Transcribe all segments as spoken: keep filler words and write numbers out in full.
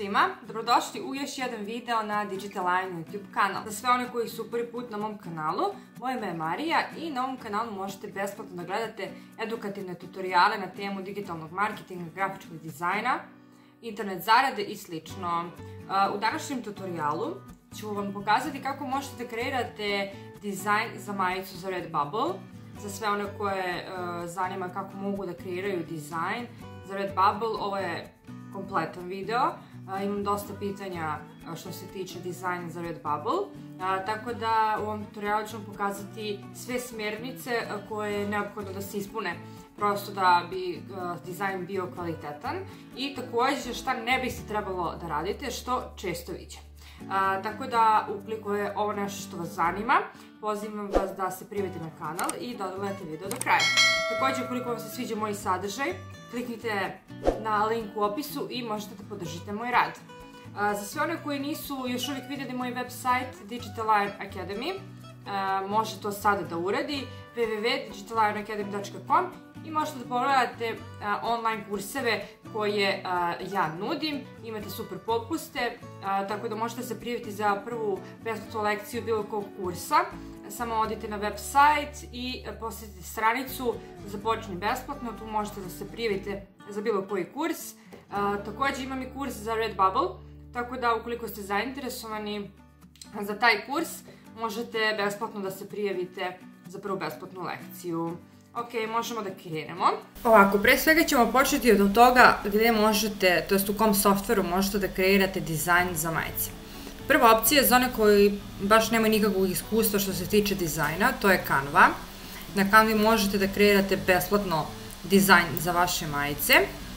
svima, dobrodošli u još jedan video na Digital Lion YouTube kanal. Za sve one koji su prvi put na mom kanalu, moje ime je Marija i na ovom kanalu možete besplatno da gledate edukativne tutoriale na temu digitalnog marketinga, grafičkog dizajna, internet zarade i slično. U današnjem tutorialu ću vam pokazati kako možete da kreirate dizajn za majicu za Redbubble. Za sve one koje zanima kako mogu da kreiraju dizajn za Redbubble, ovo je kompletan video. Imam dosta pitanja što se tiče dizajna za Redbubble, tako da u ovom tutorialu ću vam pokazati sve smjernice koje je neophodno da se ispune prosto da bi dizajn bio kvalitetan i također šta ne biste trebalo da radite, što često viđem. Tako da, ukoliko je ovo nešto što vas zanima, pozivam vas da se prijavite na kanal i da odgledate video do kraja. Također, ukoliko vam se sviđa moj sadržaj, kliknite na link u opisu i možete da podržite moj rad. Za sve one koji nisu još uvijek vidjeli moj website Digital Lion Academy, može to sada da uradi, w w w tačka digital lion academy tačka com, i možete da pogledate online kurseve koje ja nudim. Imate super popuste, tako da možete se prijaviti za prvu besplatnu lekciju bilo kog kursa. Samo odite na website i posjetite stranicu Započni besplatno, tu možete da se prijavite za bilo koji kurs. Također imam i kurs za Redbubble, tako da ukoliko ste zainteresovani za taj kurs, možete besplatno da se prijavite za prvu besplatnu lekciju. Ok, možemo da krenemo. Ovako, pre svega ćemo početi od toga gdje možete, to jest u kom softveru možete da kreirate dizajn za majice. Prva opcija je za one koji baš nemaju nikakvog iskustva što se tiče dizajna, to je Canva. Na Canvi možete da kreirate besplatno dizajn za vaše majice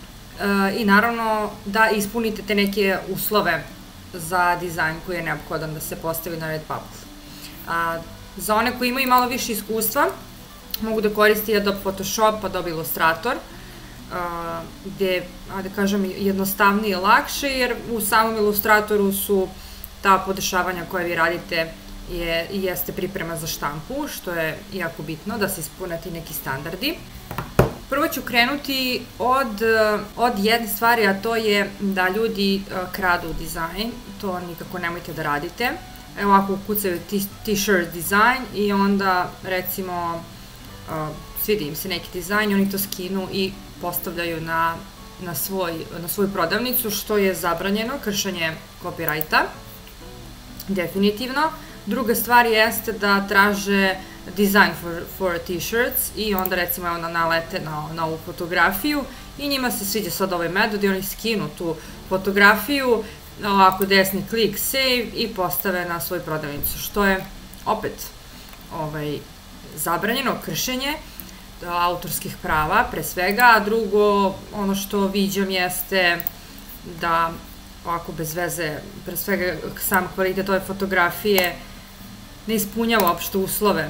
i naravno da ispunite te neke uslove za dizajn koji je neophodan da se postavi na Redbubble. Za one koji imaju malo više iskustva, mogu da koristi Adobe Photoshop, Adobe Illustrator, gdje, da kažem, jednostavnije i lakše, jer u samom Illustratoru su ta podešavanja koje vi radite jeste priprema za štampu, što je jako bitno da se ispune ti neki standardi. Prvo ću krenuti od jedne stvari, a to je da ljudi kradu dizajn, to nikako nemojte da radite. Evo ovako ukucaju t-shirt dizajn i onda recimo svidi im se neki dizajn, oni to skinu i postavljaju na svoju prodavnicu, što je zabranjeno, kršenje copyrighta, definitivno. Druga stvar jeste da traže design for t-shirts i onda recimo onda nalete na ovu fotografiju i njima se sviđa sad ovaj metod i oni skinu tu fotografiju, ovako desni klik save i postave na svoju prodavnicu, što je opet zabranjeno, kršenje autorskih prava pre svega, a drugo ono što viđam jeste da ovako bez veze, pre svega sam kvalitet ove fotografije ne ispunjava uopšte uslove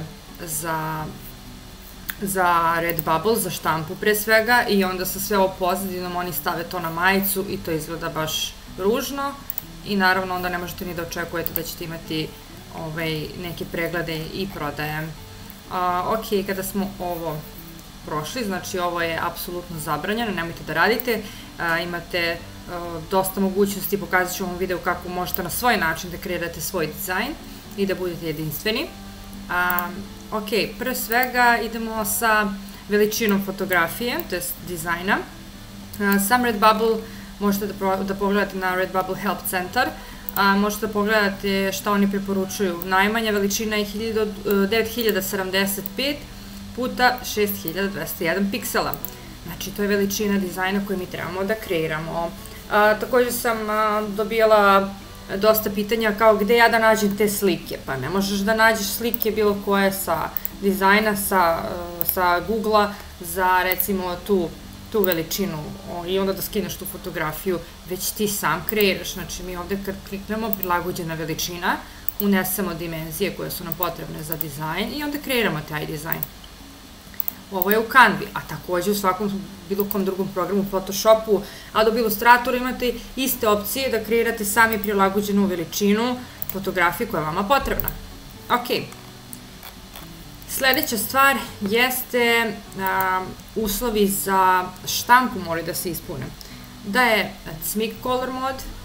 za Redbubble, za štampu pre svega, i onda sa sve ovo pozadinom oni stave to na majicu i to izgleda baš ružno i naravno onda ne možete ni da očekujete da ćete imati neke preglede i prodaje. Ok, kada smo ovo prošli, znači ovo je apsolutno zabranjeno, nemojte da radite, imate dosta mogućnosti, pokazat ću vam u videu kako možete na svoj način da kreirate svoj dizajn i da budete jedinstveni. Ok, pre svega idemo sa veličinom fotografije, to je dizajna. Sam Redbubble možete da pogledate na Redbubble Help Center, možete da pogledate šta oni preporučuju. Najmanja veličina je devet hiljada sedamdeset pet puta šest hiljada dvesta jedan piksela. Znači, to je veličina dizajna koju mi trebamo da kreiramo. Također sam dobijala dosta pitanja kao gde ja da nađem te slike. Pa ne možeš da nađeš slike bilo koje sa dizajna, sa Google-a za recimo tu tu veličinu i onda da skineš tu fotografiju, već ti sam kreiraš. Znači, mi ovdje kad kliknemo prilagođena veličina, unesemo dimenzije koje su nam potrebne za dizajn i onda kreiramo taj dizajn. Ovo je u Canvi, a također u svakom bilo kom drugom programu, Photoshopu, Adobe Illustratoru imate iste opcije da kreirate sami prilagođenu veličinu fotografije koja je vama potrebna. Ok. Sljedeća stvar jeste uslovi za štampu moraju da se ispune. Da je C M Y K color mod,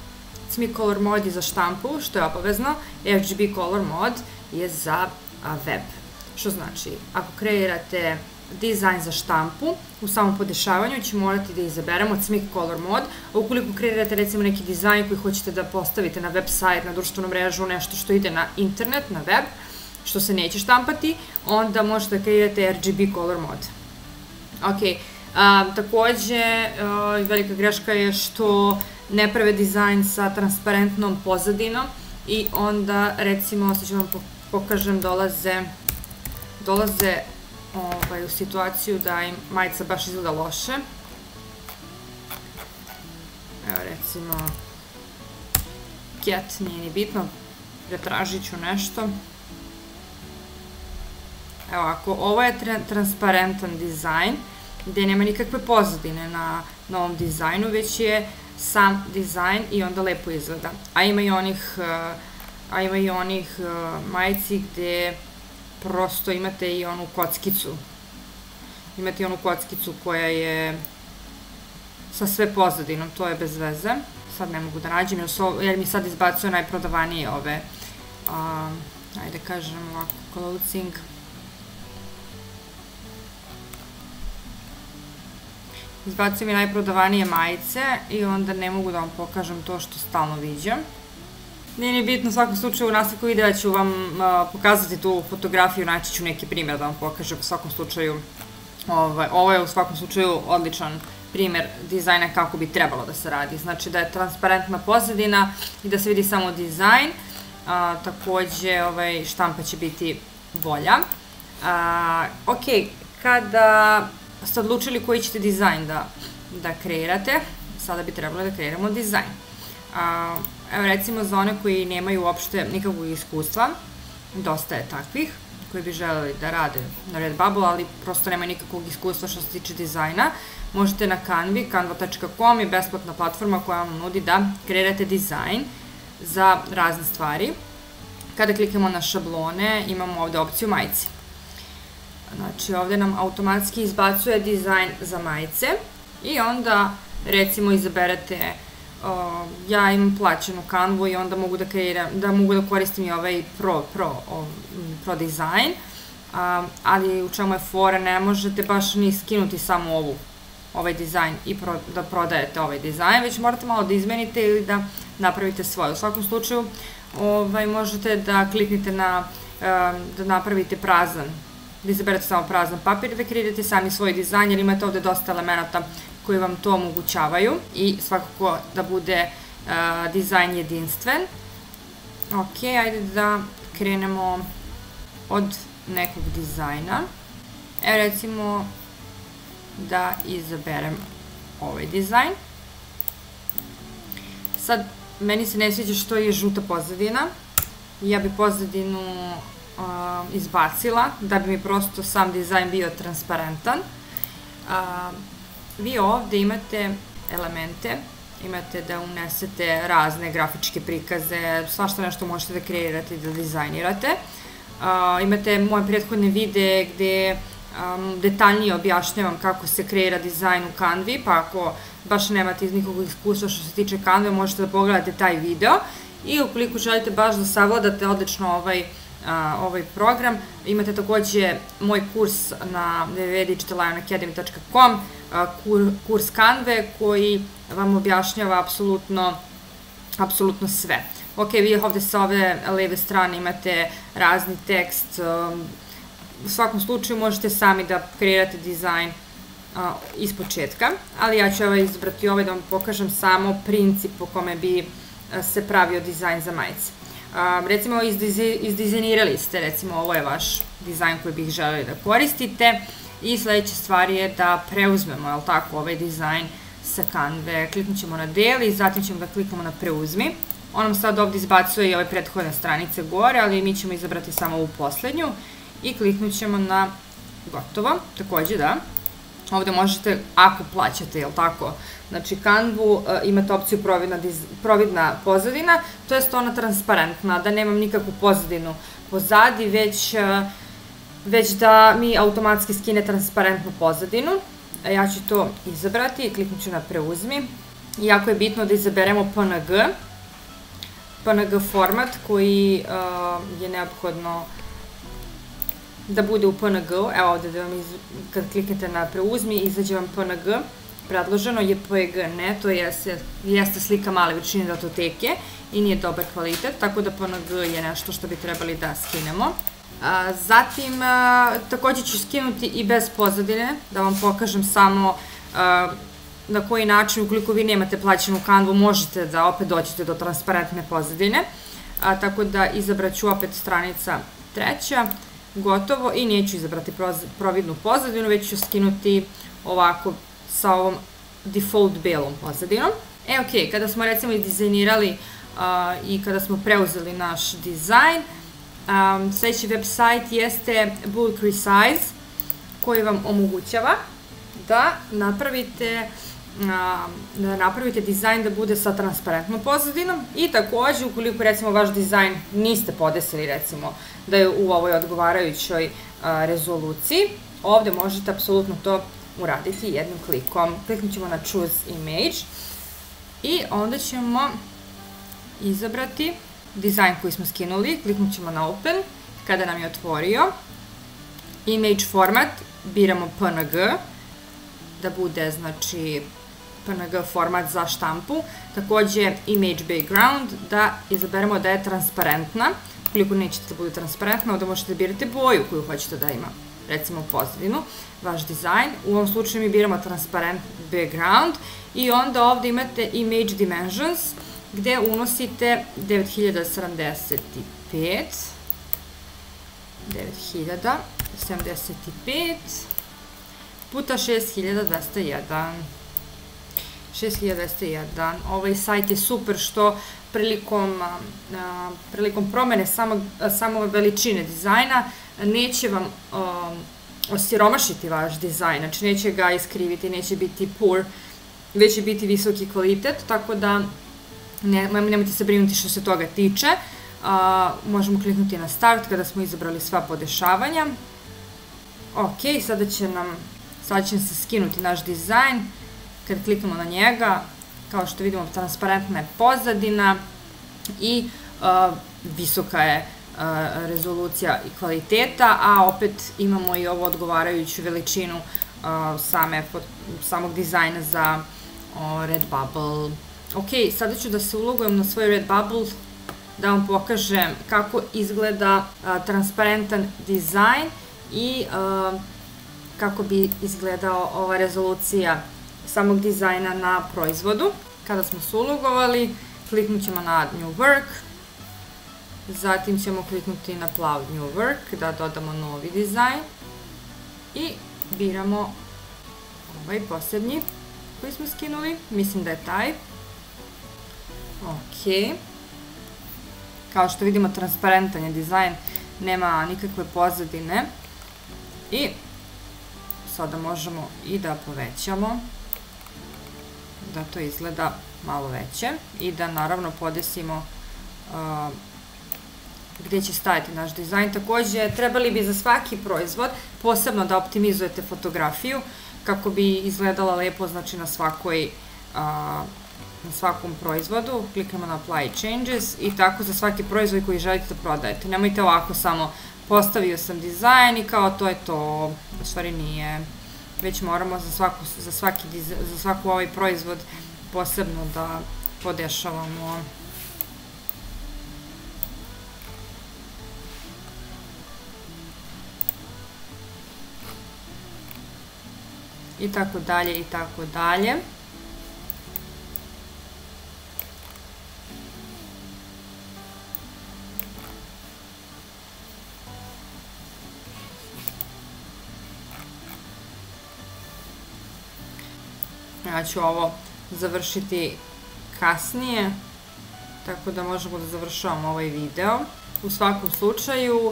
Cmik Color Mode je za štampu, što je obavezno, R G B Color Mode je za web. Što znači, ako kreirate dizajn za štampu, u samom podešavanju će morati da izaberemo Cmik Color Mode, a ukoliko kreirate recimo neki dizajn koji hoćete da postavite na web sajt, na društvenu mrežu, nešto što ide na internet, na web, što se neće štampati, onda možete da kreirate R G B Color Mode. Ok, takođe, velika greška je što ne prave dizajn sa transparentnom pozadinom i onda, recimo, sad ću vam pokažem, dolaze dolaze u situaciju da im majica baš izgleda loše. Evo, recimo, cat, nije ni bitno, pretražit ću nešto. Evo, ako ovo je transparentan dizajn, gde nema nikakve pozadine na ovom dizajnu, već je sam dizajn i onda lepo izgleda. A ima i onih, a ima i onih majici gde prosto imate i onu kockicu. Imate i onu kockicu koja je sa sve pozadinom, to je bez veze. Sad ne mogu da nađem, jer mi sad izbacuje najprodavanije ove, ajde kažem ovako, clothing. Izbacuje mi najprodavanije majice i onda ne mogu da vam pokažem to što stalno viđam. Nije ni bitno, u svakom slučaju u nastavku videa ću vam pokazati tu fotografiju, naći ću neki primjer da vam pokažem. U svakom slučaju, ovo je u svakom slučaju odličan primjer dizajna kako bi trebalo da se radi. Znači da je transparentna pozadina i da se vidi samo dizajn. Takođe štampa će biti bolja. Ok, kada ste odlučili koji ćete dizajn da kreirate, sada bi trebalo da kreiramo dizajn. Evo, recimo, za one koji nemaju uopšte nikakvog iskustva, dosta je takvih, koji bi želeli da rade na Redbubble, ali prosto nemaju nikakvog iskustva što se tiče dizajna, možete na Canvi, canva tačka com je besplatna platforma koja vam nudi da kreirate dizajn za razne stvari. Kada klikamo na šablone, imamo ovde opciju majice. Znači, ovde nam automatski izbacuje dizajn za majice i onda, recimo, izaberete, ja imam plaćenu Canvu i onda mogu da kreiram, da mogu da koristim i ovaj pro, pro, pro dizajn, ali u čemu je fora, ne možete baš ni skinuti samo ovu, ovaj dizajn i da prodajete ovaj dizajn, već morate malo da izmenite ili da napravite svoje. U svakom slučaju, možete da kliknete na, da napravite prazan, da izaberete samo prazan papir i da kreirate sami svoj dizajn, jer imate ovde dosta elemenata koji vam to omogućavaju i svakako da bude dizajn jedinstven. Ok, ajde da krenemo od nekog dizajna. Evo, recimo da izaberem ovaj dizajn. Sad, meni se ne sviđa što je žuta pozadina. Ja bi pozadinu izbacila da bi mi prosto sam dizajn bio transparentan. Vi ovde imate elemente, imate da unesete razne grafičke prikaze, svašta nešto možete da kreirate i da dizajnirate. Imate moje prethodne videe gde detaljnije objašnjavam kako se kreira dizajn u Canvi, pa ako baš nemate iz nikog iskustva što se tiče Canve, možete da pogledate taj video. I ukoliko želite baš da savladate odlično ovaj ovaj program, imate takođe moj kurs na w w w tačka digital lion academy tačka com, kurs Canve koji vam objašnjava apsolutno sve. Ok, vi ovde sa ove leve strane imate razni tekst, u svakom slučaju možete sami da kreirate dizajn iz početka, ali ja ću izabrati ovaj da vam pokažem samo princip po kome bi se pravio dizajn za majice. Recimo, izdizajnirali ste, recimo, ovo je vaš dizajn koji bih želeli da koristite i sledeća stvar je da preuzmemo, jel tako, ovaj dizajn sa Canve. Kliknut ćemo na del i zatim ćemo da kliknemo na preuzmi. On nam sad ovde izbacuje i ove prethodne stranice gore, ali mi ćemo izabrati samo ovu poslednju i kliknut ćemo na gotovo, takođe da. Ovde možete, ako plaćate, jel tako, znači Canvu, imate opciju providna pozadina, to je ona transparentna, da nemam nikakvu pozadinu pozadi, već da mi automatski skine transparentnu pozadinu. Ja ću to izabrati i kliknut ću na preuzmi. Jako je bitno da izaberemo P N G, P N G format koji je neophodno da bude u P N G-u. Evo ovde da vam, kad kliknete na preuzmi, izađe vam P N G, predloženo je P G, ne, to jeste slika male veličine datoteke i nije dobar kvalitet, tako da P N G je nešto što bi trebali da skinemo. Zatim, takođe ću skinuti i bez pozadine, da vam pokažem samo na koji način, ukoliko vi nemate plaćenu Canvu, možete da opet dođete do transparentne pozadine. Tako da izabrat ću opet stranica treća, gotovo, i neću izabrati providnu pozadinu, već ću skinuti ovako sa ovom default belom pozadinom. E, ok, kada smo recimo izdizajnirali i kada smo preuzeli naš dizajn, sledeći web sajt jeste Bulk Resize, koji vam omogućava da napravite da napravite dizajn da bude sa transparentnom pozadinom i takođe, ukoliko recimo vaš dizajn niste podesili recimo da je u ovoj odgovarajućoj rezoluciji, ovde možete apsolutno to uraditi jednim klikom. Kliknut ćemo na Choose Image i onda ćemo izabrati dizajn koji smo skinuli, kliknut ćemo na Open, kada nam je otvorio. Image format, biramo P N G, da bude, znači, P N G format za štampu. Takođe, Image Background, da izaberemo da je transparentna. Koliko nećete da bude transparentna, onda možete da birate boju koju hoćete da ima, recimo pozadinu, vaš dizajn. U ovom slučaju mi biramo Transparent Background i onda ovde imate Image Dimensions, gde unosite devet hiljada sedamdeset pet, devet hiljada sedamdeset pet puta šest hiljada dvesta jedan. šest hiljada dvesta jedan. Ovaj sajt je super što prilikom, prilikom promene samo veličine dizajna neće vam osiromašiti vaš dizajn, znači neće ga iskriviti, neće biti poor, već će biti visoki kvalitet, tako da nemojte se brinuti što se toga tiče. Možemo kliknuti na Start kada smo izabrali sva podešavanja. Ok, sada će nam sada će se skinuti naš dizajn. Kad kliknemo na njega, kao što vidimo, transparentna je pozadina i visoka je rezolucija i kvaliteta, a opet imamo i ovu odgovarajuću veličinu samog dizajna za Redbubble. Ok, sada ću da se ulogujem na svoj Redbubble da vam pokažem kako izgleda transparentan dizajn i kako bi izgledao ova rezolucija samog dizajna na proizvodu. Kada smo se ulogovali, kliknut ćemo na Add New Work, zatim ćemo kliknuti na Upload New Work da dodamo novi dizajn i biramo ovaj poslednji koji smo skinuli, mislim da je taj. Ok, kao što vidimo, transparentan je dizajn, nema nikakve pozadine i sada možemo i da povećamo, da to izgleda malo veće i da naravno podesimo gde će stajati naš dizajn. Takođe, trebali bi za svaki proizvod posebno da optimizujete fotografiju kako bi izgledala lepo, znači na svakoj na svakom proizvodu. Kliknemo na Apply Changes i tako za svaki proizvod koji želite da prodajete. Nemojte ovako samo postavio sam dizajn i kao to je to, u stvari nije. Već moramo za svaku, za svaki za svaku ovaj proizvod posebno da podešavamo. I tako dalje, i tako dalje. Ja ću ovo završiti kasnije, tako da možemo da završavamo ovaj video. U svakom slučaju,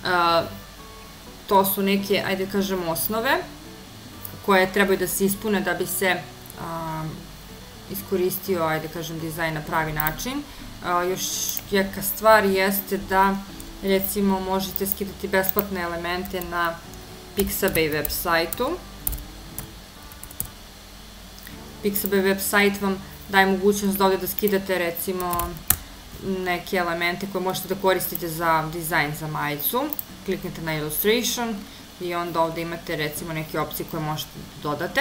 to su neke, ajde kažem, osnove koje trebaju da se ispune da bi se iskoristio, ajde kažem, dizajn na pravi način. Još jaka stvar jeste da, recimo, možete skidati besplatne elemente na Pixabay web sajtu. Pixabay web sajt vam daje mogućnost da ovdje da skidate, recimo, neke elemente koje možete da koristite za dizajn za majicu. Kliknite na Illustration i onda ovde imate recimo neke opcije koje možete da dodate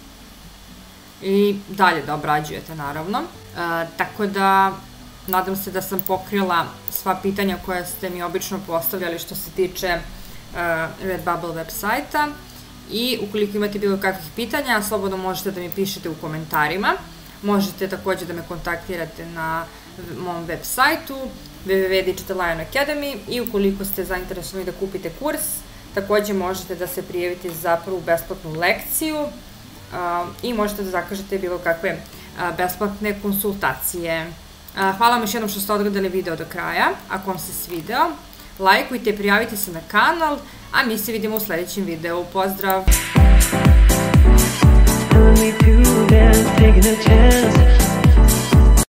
i dalje da obrađujete naravno. Tako da nadam se da sam pokrila sva pitanja koja ste mi obično postavljali što se tiče Redbubble web sajta i ukoliko imate bilo kakvih pitanja, slobodno možete da mi pišete u komentarima. Možete takođe da me kontaktirate na mom web sajtu w w w tačka digital lion academy i ukoliko ste zainteresovani da kupite kurs, takođe možete da se prijavite za prvu besplatnu lekciju i možete da zakažete bilo kakve besplatne konsultacije. Hvala vam još jednom što ste odgledali video do kraja. Ako vam se svideo, lajkujte, prijavite se na kanal, a mi se vidimo u sledećem videu. Pozdrav! Taking a chance